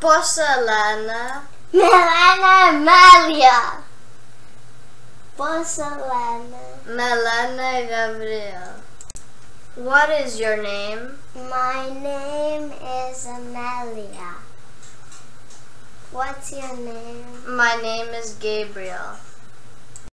Porcelana. Melana Amalia. Porcelana. Melana Gabriel. What is your name? My name is Amelia. What's your name? My name is Gabriel.